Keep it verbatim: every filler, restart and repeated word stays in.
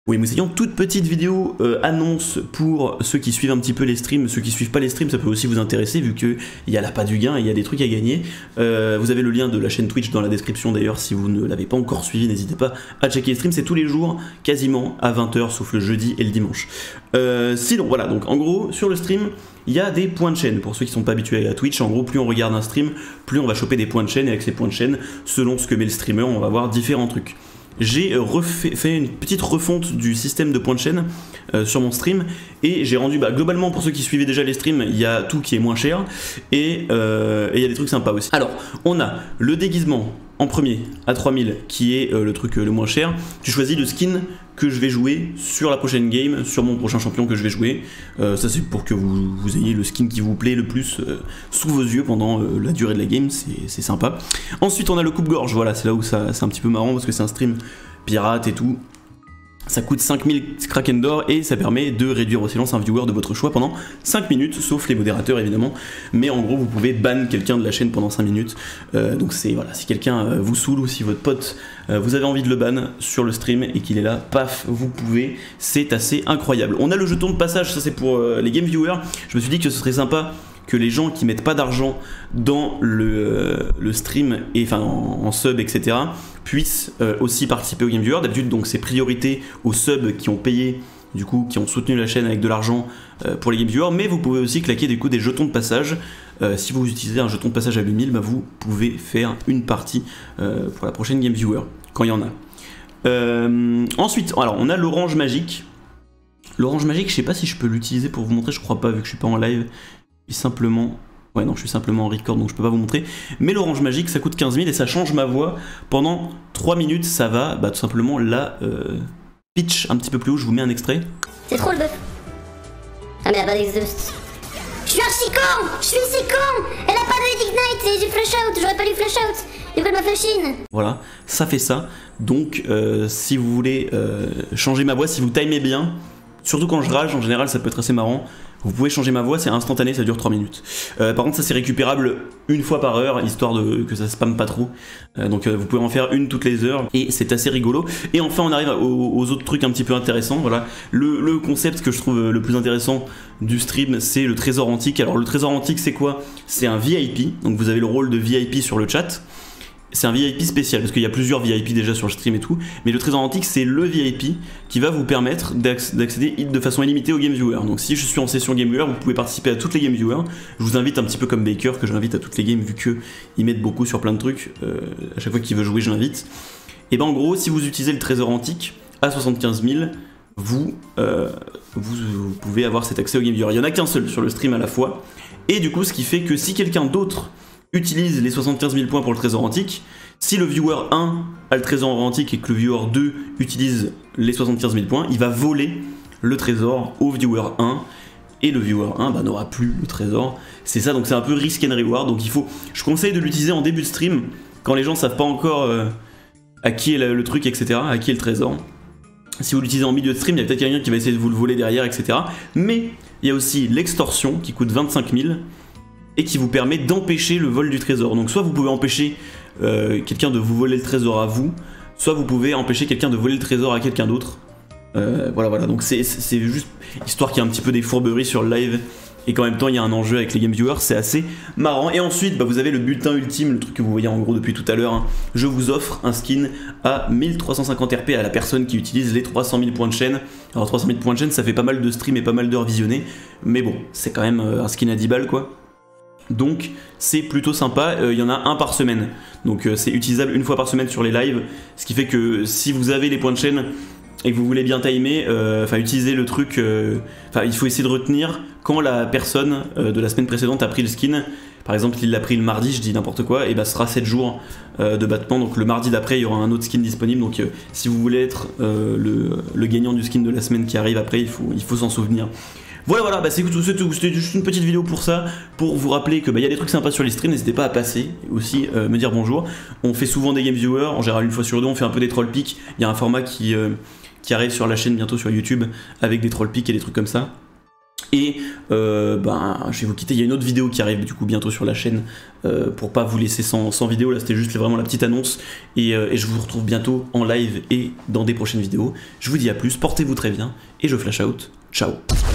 Oui, nous ayons toute petite vidéo euh, annonce pour ceux qui suivent un petit peu les streams. Ceux qui suivent pas les streams, ça peut aussi vous intéresser vu qu'il y a l'appât du gain et il y a des trucs à gagner. Euh, vous avez le lien de la chaîne Twitch dans la description d'ailleurs. Si vous ne l'avez pas encore suivi, n'hésitez pas à checker les streams. C'est tous les jours, quasiment à vingt heures, sauf le jeudi et le dimanche. Euh, sinon, voilà, donc en gros, sur le stream, il y a des points de chaîne. Pour ceux qui ne sont pas habitués à Twitch, en gros, plus on regarde un stream, plus on va choper des points de chaîne. Et avec ces points de chaîne, selon ce que met le streamer, on va voir différents trucs. J'ai refait fait une petite refonte du système de points de chaîne euh, sur mon stream et j'ai rendu, bah, globalement pour ceux qui suivaient déjà les streams, il y a tout qui est moins cher et euh, il y a des trucs sympas aussi. Alors, on a le déguisement en premier à trois mille qui est euh, le truc euh, le moins cher. Tu choisis le skin que je vais jouer sur la prochaine game, sur mon prochain champion que je vais jouer. Euh, ça c'est pour que vous, vous ayez le skin qui vous plaît le plus euh, sous vos yeux pendant euh, la durée de la game, c'est sympa. Ensuite on a le coupe-gorge, voilà, c'est là où ça c'est un petit peu marrant parce que c'est un stream pirate et tout. Ça coûte cinq mille Kraken d'or et ça permet de réduire au silence un viewer de votre choix pendant cinq minutes, sauf les modérateurs évidemment. Mais en gros, vous pouvez ban quelqu'un de la chaîne pendant cinq minutes. Euh, donc c'est voilà, si quelqu'un euh, vous saoule ou si votre pote, euh, vous avez envie de le ban sur le stream et qu'il est là, paf, vous pouvez. C'est assez incroyable. On a le jeton de passage, ça c'est pour euh, les game viewers. Je me suis dit que ce serait sympa que les gens qui mettent pas d'argent dans le, euh, le stream, et enfin en, en sub, et cetera, puissent euh, aussi participer au Game Viewer. D'habitude, donc c'est priorité aux subs qui ont payé, du coup, qui ont soutenu la chaîne avec de l'argent euh, pour les Game Viewers, mais vous pouvez aussi claquer du coup des jetons de passage. Euh, si vous utilisez un jeton de passage à huit mille, bah, vous pouvez faire une partie euh, pour la prochaine Game Viewer, quand il y en a. Euh, ensuite, alors on a l'orange magique. L'orange magique, je sais pas si je peux l'utiliser pour vous montrer, je crois pas, vu que je suis pas en live. Simplement, ouais non je suis simplement en record donc je peux pas vous montrer, mais l'orange magique ça coûte quinze mille et ça change ma voix pendant trois minutes. Ça va bah, tout simplement la euh, pitch un petit peu plus haut. Je vous mets un extrait. C'est trop le bœuf. Ah mais elle a pas d'exhaust. Je suis archi con. Je suis si con. Elle a pas de ignite et du flash out. J'aurais pas dû flash out. Du coup elle m'a flash in. Voilà, ça fait ça. Donc euh, si vous voulez euh, changer ma voix, si vous timez bien, surtout quand je rage en général ça peut être assez marrant. Vous pouvez changer ma voix, c'est instantané, ça dure trois minutes. Euh, par contre, ça c'est récupérable une fois par heure, histoire de que ça spamme pas trop. Euh, donc euh, vous pouvez en faire une toutes les heures, et c'est assez rigolo. Et enfin, on arrive aux, aux autres trucs un petit peu intéressants. Voilà, le, le concept que je trouve le plus intéressant du stream, c'est le trésor antique. Alors le trésor antique, c'est quoi? C'est un V I P, donc vous avez le rôle de V I P sur le chat. C'est un V I P spécial, parce qu'il y a plusieurs V I P déjà sur le stream et tout, mais le trésor antique c'est le V I P qui va vous permettre d'accéder de façon illimitée au Game Viewer. Donc si je suis en session Game Viewer, vous pouvez participer à toutes les Game Viewers. Je vous invite un petit peu comme Baker, que j'invite à toutes les games vu qu'ils mettent beaucoup sur plein de trucs. Euh, à chaque fois qu'il veut jouer, je l'invite. Et ben en gros, si vous utilisez le trésor antique à soixante-quinze mille, vous, euh, vous, vous pouvez avoir cet accès au Game Viewer. Il n'y en a qu'un seul sur le stream à la fois, et du coup ce qui fait que si quelqu'un d'autre utilise les soixante-quinze mille points pour le trésor antique, si le viewer un a le trésor antique et que le viewer deux utilise les soixante-quinze mille points, il va voler le trésor au viewer un et le viewer un bah, n'aura plus le trésor. C'est ça, donc c'est un peu risk and reward. Donc il faut, je conseille de l'utiliser en début de stream quand les gens savent pas encore euh, à qui est le, le truc, et cetera, à qui est le trésor. Si vous l'utilisez en milieu de stream, il y a peut-être quelqu'un qui va essayer de vous le voler derrière, et cetera. Mais il y a aussi l'extorsion qui coûte vingt-cinq mille et qui vous permet d'empêcher le vol du trésor. Donc soit vous pouvez empêcher euh, quelqu'un de vous voler le trésor à vous, soit vous pouvez empêcher quelqu'un de voler le trésor à quelqu'un d'autre. Euh, voilà, voilà, donc c'est juste histoire qu'il y ait un petit peu des fourberies sur le live et qu'en même temps il y a un enjeu avec les game viewers, c'est assez marrant. Et ensuite, bah, vous avez le bulletin ultime, le truc que vous voyez en gros depuis tout à l'heure. Hein. Je vous offre un skin à mille trois cent cinquante R P à la personne qui utilise les trois cent mille points de chaîne. Alors trois cent mille points de chaîne, ça fait pas mal de streams et pas mal d'heures visionnées, mais bon, c'est quand même un skin à dix balles quoi. Donc c'est plutôt sympa, il euh, y en a un par semaine, donc euh, c'est utilisable une fois par semaine sur les lives, ce qui fait que si vous avez les points de chaîne et que vous voulez bien timer, enfin euh, utiliser le truc, enfin euh, il faut essayer de retenir quand la personne euh, de la semaine précédente a pris le skin. Par exemple il l'a pris le mardi, je dis n'importe quoi, et bah ce sera sept jours euh, de battement, donc le mardi d'après il y aura un autre skin disponible, donc euh, si vous voulez être euh, le, le gagnant du skin de la semaine qui arrive après, il faut il faut s'en souvenir. Voilà, voilà, bah c'est tout, c'était juste une petite vidéo pour ça, pour vous rappeler que bah, y a des trucs sympas sur les streams, n'hésitez pas à passer, aussi euh, me dire bonjour. On fait souvent des game viewers, en général une fois sur deux, on fait un peu des troll pics, il y a un format qui, euh, qui arrive sur la chaîne bientôt sur YouTube, avec des troll pics et des trucs comme ça. Et euh, ben, je vais vous quitter. Il y a une autre vidéo qui arrive du coup bientôt sur la chaîne euh, pour pas vous laisser sans, sans vidéo. Là, c'était juste vraiment la petite annonce. Et, euh, et je vous retrouve bientôt en live et dans des prochaines vidéos. Je vous dis à plus, portez-vous très bien et je flash out. Ciao.